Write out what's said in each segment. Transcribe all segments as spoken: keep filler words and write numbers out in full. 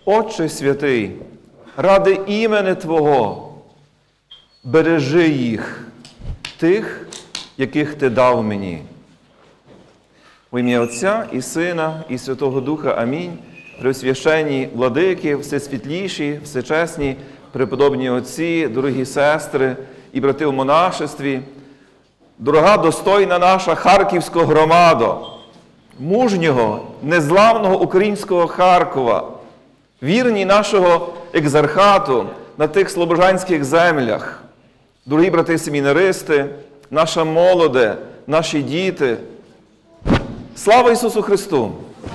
Отче святий, ради імени Твого, бережи їх, тих, яких Ти дав мені. В ім'я Отця і Сина, і Святого Духа. Амінь. Преосвященні владики, всесвітліші, всечесні, преподобні отці, дорогі сестри і брати в монашестві, дорога достойна наша харківська громада, мужнього, незламного українського Харкова, вірні нашого екзархату на тих слобожанських землях, дорогі брати-семінаристи, наша молоде, наші діти. Слава Ісусу Христу!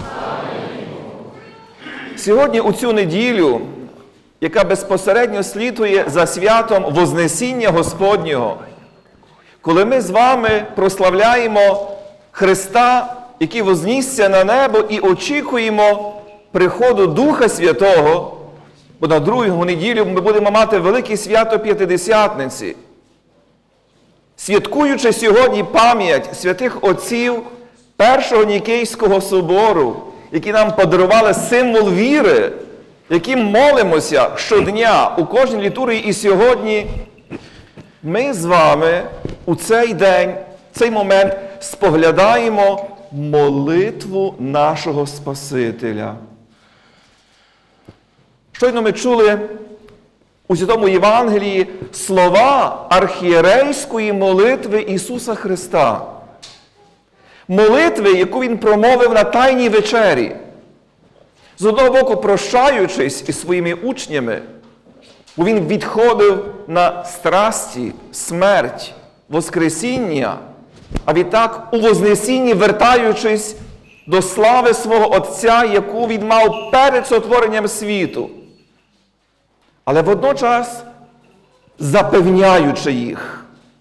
Сьогодні, у цю неділю, яка безпосередньо слідує за святом Вознесіння Господнього, коли ми з вами прославляємо Христа, який вознісся на небо, і очікуємо приходу Духа Святого, бо на другу неділю ми будемо мати велике свято П'ятидесятниці, святкуючи сьогодні пам'ять святих отців Першого Нікейського собору, які нам подарували символ віри, яким молимося щодня у кожній літургії. І сьогодні ми з вами у цей день, в цей момент споглядаємо молитву нашого Спасителя. Щойно ми чули у Святому Євангелії слова архієрейської молитви Ісуса Христа. Молитви, яку Він промовив на Тайній вечері. З одного боку, прощаючись із своїми учнями, бо Він відходив на страсті, смерть, воскресіння, а відтак у Вознесінні вертаючись до слави свого Отця, яку Він мав перед сотворенням світу. Але водночас запевняючи їх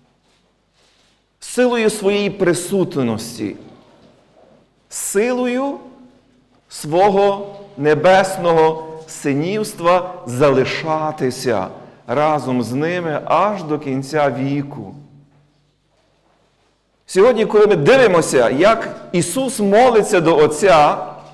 силою своєї присутності, силою свого небесного синівства залишатися разом з ними аж до кінця віку. Сьогодні, коли ми дивимося, як Ісус молиться до Отця,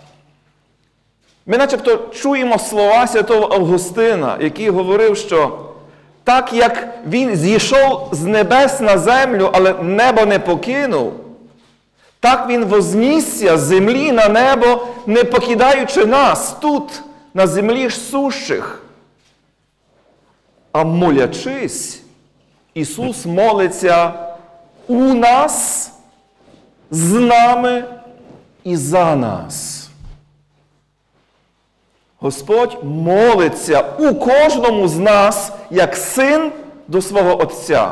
ми начебто чуємо слова святого Августина, який говорив, що так як Він зійшов з небес на землю, але небо не покинув, так Він вознісся з землі на небо, не покидаючи нас тут, на землі ж сущих. А молячись, Ісус молиться у нас, з нами і за нас. Господь молиться у кожному з нас, як син до свого Отця.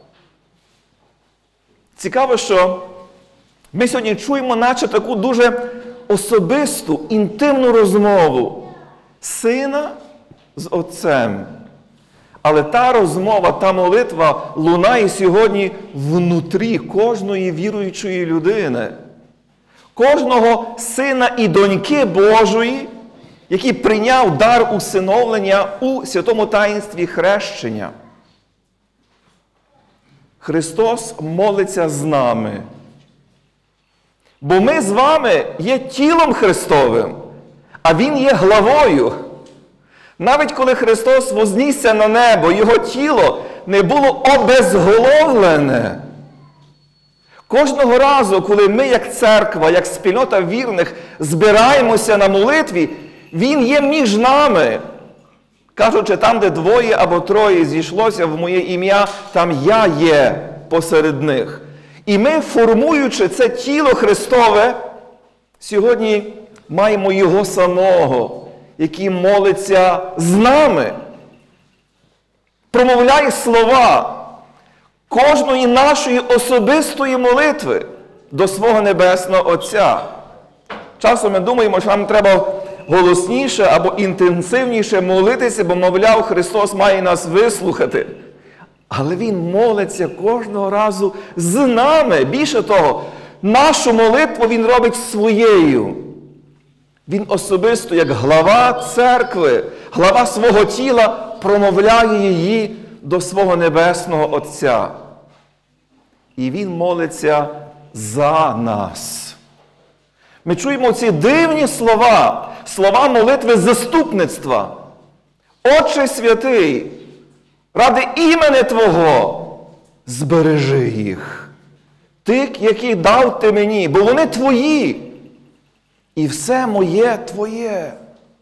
Цікаво, що ми сьогодні чуємо наче таку дуже особисту, інтимну розмову сина з Отцем. Але та розмова, та молитва лунає сьогодні внутрі кожної віруючої людини. Кожного сина і доньки Божої, який прийняв дар усиновлення у святому таїнстві хрещення. Христос молиться з нами. Бо ми з вами є тілом Христовим, а Він є главою. Навіть коли Христос вознісся на небо, Його тіло не було обезголовлене. Кожного разу, коли ми, як церква, як спільнота вірних, збираємося на молитві, Він є між нами. Кажучи, там, де двоє або троє зійшлося в моє ім'я, там я є посеред них. І ми, формуючи це тіло Христове, сьогодні маємо Його самого, який молиться з нами. Промовляє слова кожної нашої особистої молитви до свого Небесного Отця. Часом ми думаємо, що нам треба голосніше або інтенсивніше молитися, бо, мовляв, Христос має нас вислухати. Але Він молиться кожного разу з нами. Більше того, нашу молитву Він робить своєю. Він особисто, як глава церкви, глава свого тіла, промовляє її до свого Небесного Отця. І Він молиться за нас. Ми чуємо ці дивні слова, слова молитви заступництва. Отче святий, ради імені Твого збережи їх. Тих, які дав Ти мені, бо вони Твої. І все моє Твоє.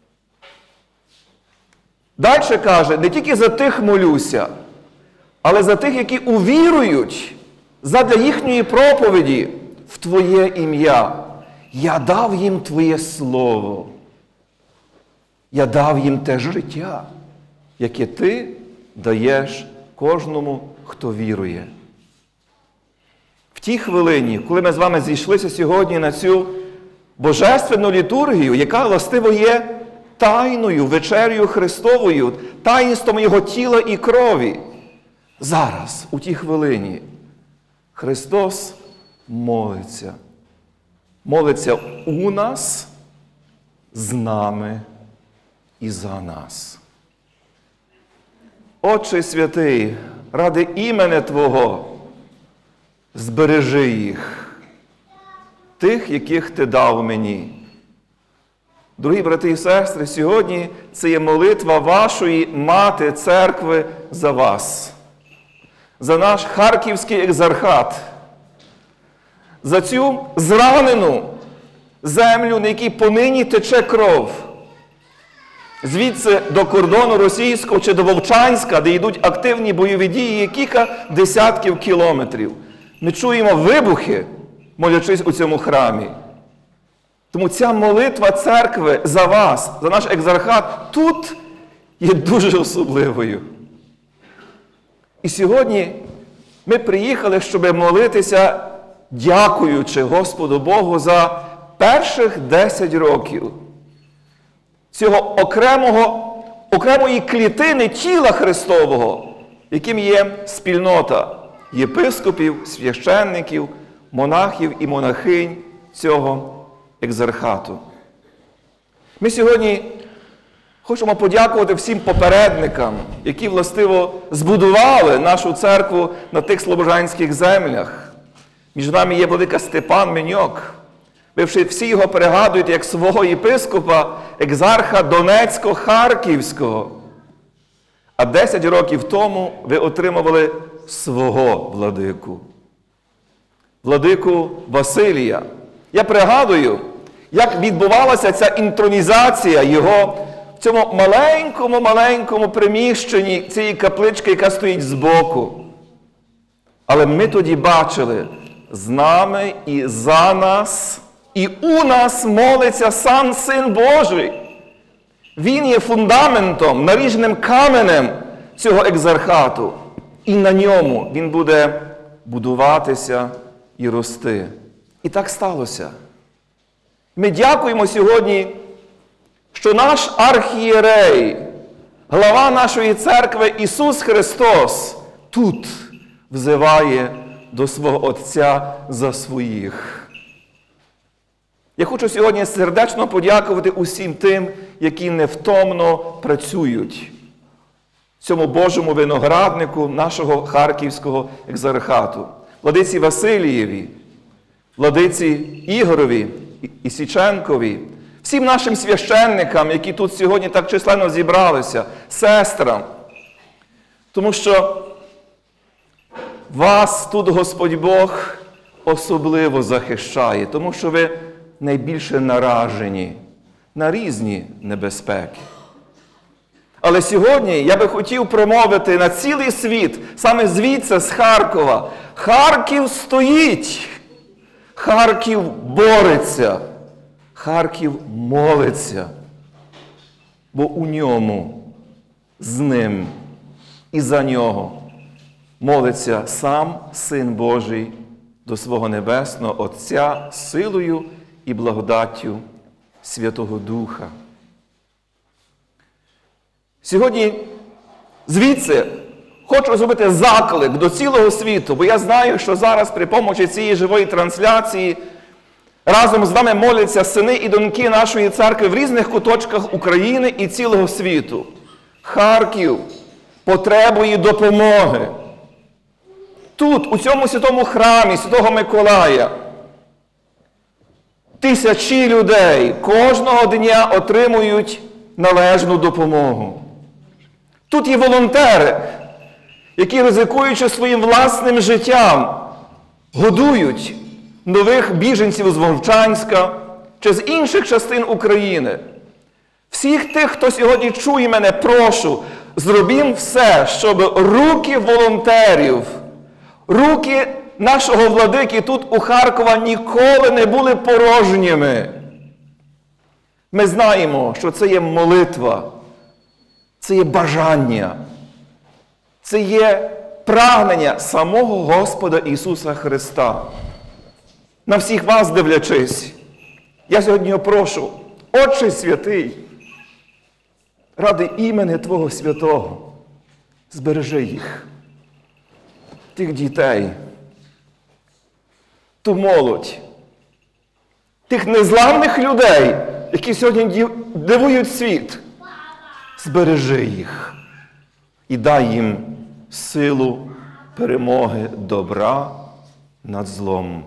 Далі каже, не тільки за тих молюся, але за тих, які увірують задля їхньої проповіді в Твоє ім'я. Я дав їм Твоє Слово. Я дав їм те життя, яке Ти даєш кожному, хто вірує. В тій хвилині, коли ми з вами зійшлися сьогодні на цю божественну літургію, яка властиво є тайною, вечерею Христовою, таїнством Його тіла і крові, зараз, у тій хвилині, Христос молиться. Молиться у нас, з нами і за нас. Отче святий, ради імені Твого збережи їх, тих, яких Ти дав мені. Дорогі брати і сестри, сьогодні це є молитва вашої Мати Церкви за вас, за наш Харківський екзархат, за цю зранену землю, на якій понині тече кров. Звідси до кордону російського чи до Вовчанська, де йдуть активні бойові дії, є кілька десятків кілометрів. Ми чуємо вибухи, молячись у цьому храмі. Тому ця молитва церкви за вас, за наш екзархат, тут є дуже особливою. І сьогодні ми приїхали, щоб молитися, дякуючи Господу Богу за перших десять років цього окремого, окремої клітини тіла Христового, яким є спільнота єпископів, священників, монахів і монахинь цього екзархату. Ми сьогодні хочемо подякувати всім попередникам, які, властиво, збудували нашу церкву на тих слобожанських землях. Між нами є владика Степан Меньок. Ви всі його перегадуєте як свого єпископа, екзарха Донецько-Харківського. А десять років тому ви отримували свого владику. Владику Василія. Я пригадую, як відбувалася ця інтронізація його в цьому маленькому-маленькому приміщенні цієї каплички, яка стоїть збоку. Але ми тоді бачили, з нами і за нас, і у нас молиться сам Син Божий. Він є фундаментом, наріжним каменем цього екзархату. І на ньому він буде будуватися і рости. І так сталося. Ми дякуємо сьогодні, що наш архієрей, глава нашої церкви Ісус Христос, тут взиває до свого Отця за своїх. Я хочу сьогодні сердечно подякувати усім тим, які невтомно працюють в цьому Божому винограднику нашого Харківського екзархату. Владиці Василієві, владиці Ігорові і Січенкові, всім нашим священникам, які тут сьогодні так численно зібралися, сестрам. Тому що вас тут Господь Бог особливо захищає, тому що ви найбільше наражені на різні небезпеки. Але сьогодні я би хотів промовити на цілий світ, саме звідси, з Харкова. Харків стоїть, Харків бореться, Харків молиться, бо у ньому, з ним і за нього молиться сам Син Божий до свого Небесного Отця силою і благодаттю Святого Духа. Сьогодні звідси хочу зробити заклик до цілого світу, бо я знаю, що зараз при помочі цієї живої трансляції разом з нами моляться сини і доньки нашої церкви в різних куточках України і цілого світу. Харків потребує допомоги. Тут, у цьому святому храмі Святого Миколая, Тисячі людей кожного дня отримують належну допомогу. Тут є волонтери, які, ризикуючи своїм власним життям, годують нових біженців з Вовчанська чи з інших частин України. Всіх тих, хто сьогодні чує мене, прошу, зробімо все, щоб руки волонтерів, руки нашого владики тут у Харкова ніколи не були порожніми. Ми знаємо, що це є молитва, це є бажання, це є прагнення самого Господа Ісуса Христа. На всіх вас дивлячись, я сьогодні прошу, Отче Святий, ради імені Твого Святого, збережи їх, тих дітей, ту молодь, тих незламних людей, які сьогодні дивують світ. Збережи їх і дай їм силу перемоги добра над злом.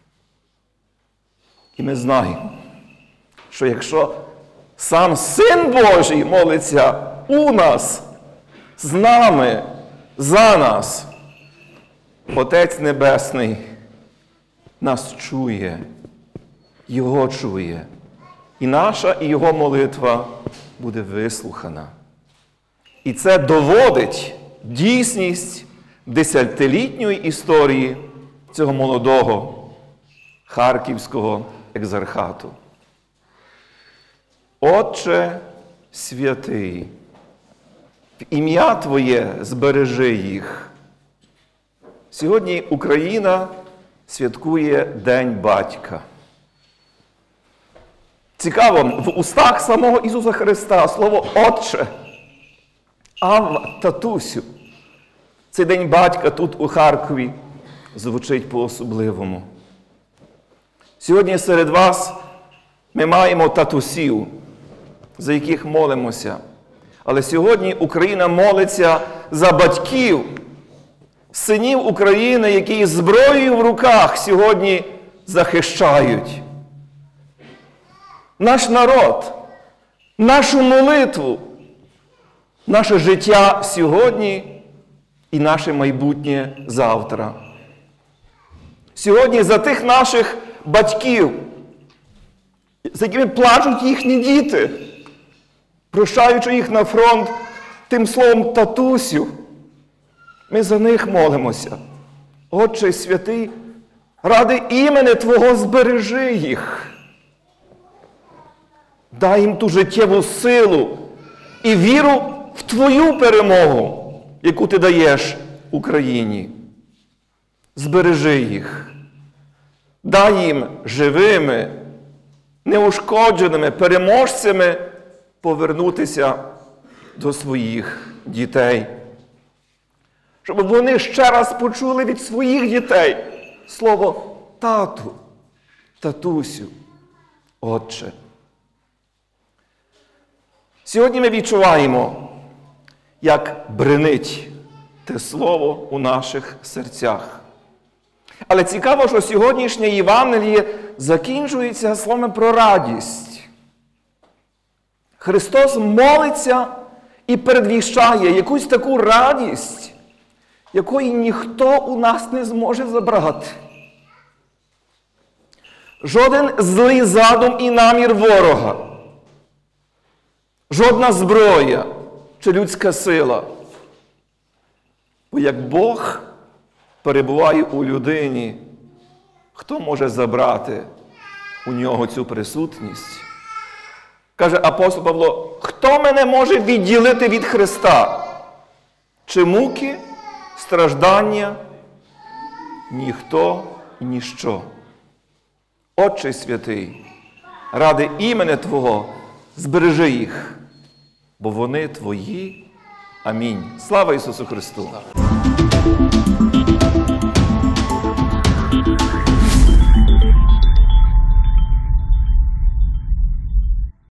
І ми знаємо, що якщо сам Син Божий молиться у нас, з нами, за нас, Отець Небесний нас чує, Його чує. І наша, і Його молитва буде вислухана. І це доводить дійсність десятилітньої історії цього молодого Харківського екзархату. Отче Святий, в ім'я Твоє збережи їх. Сьогодні Україна святкує День Батька. Цікаво, в устах самого Ісуса Христа слово «Отче», «Авва», «Татусю». Цей День Батька тут у Харкові звучить по-особливому. Сьогодні серед вас ми маємо татусів, за яких молимося. Але сьогодні Україна молиться за батьків, синів України, які зброєю в руках сьогодні захищають наш народ, нашу молитву, наше життя сьогодні і наше майбутнє завтра. Сьогодні за тих наших батьків, за якими плачуть їхні діти, прощаючи їх на фронт тим словом «татусю», ми за них молимося. Отче Святий, ради імені Твого збережи їх. Дай їм ту життєву силу і віру в Твою перемогу, яку Ти даєш Україні. Збережи їх. Дай їм живими, неушкодженими, переможцями повернутися до своїх дітей. Щоб вони ще раз почули від своїх дітей слово «тату», «татусю», «отче». Сьогодні ми відчуваємо, як бренить те слово у наших серцях. Але цікаво, що сьогоднішнє Євангеліє закінчується словом про радість. Христос молиться і передвіщає якусь таку радість, якої ніхто у нас не зможе забрати. Жоден злий задум і намір ворога, жодна зброя чи людська сила. Бо як Бог перебуває у людині, хто може забрати у нього цю присутність? Каже апостол Павло, хто мене може відділити від Христа? Чи муки, страждання? Ніхто і ніщо. Отче Святий, ради імені Твого збережи їх, бо вони Твої. Амінь. Слава Ісусу Христу!